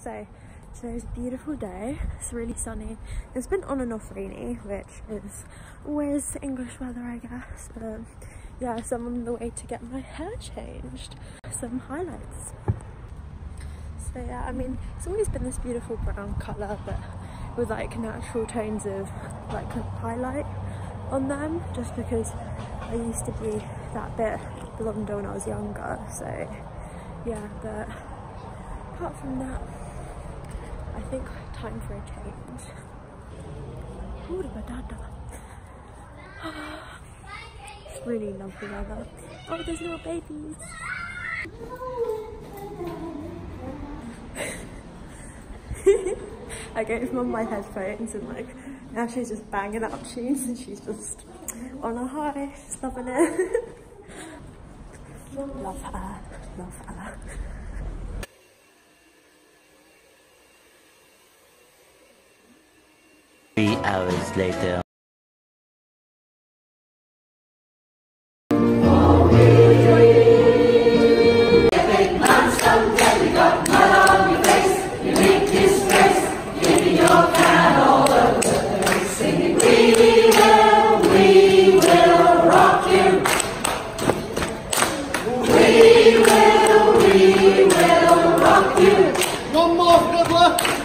So today's a beautiful day. It's really sunny. It's been on and off rainy, which is always English weather, I guess. But yeah, so I'm on the way to get my hair changed. Some highlights. So yeah, I mean, it's always been this beautiful brown colour, but with like natural tones of like highlight on them, just because I used to be that bit blonder when I was younger. So yeah, but apart from that, I think time for a change. Ooh, it's really lovely weather. Oh, there's little babies. I gave mum my headphones and like now she's just banging out tunes and she's just on a high. She's loving it. Love her, love her. 3 hours later. One more, good luck.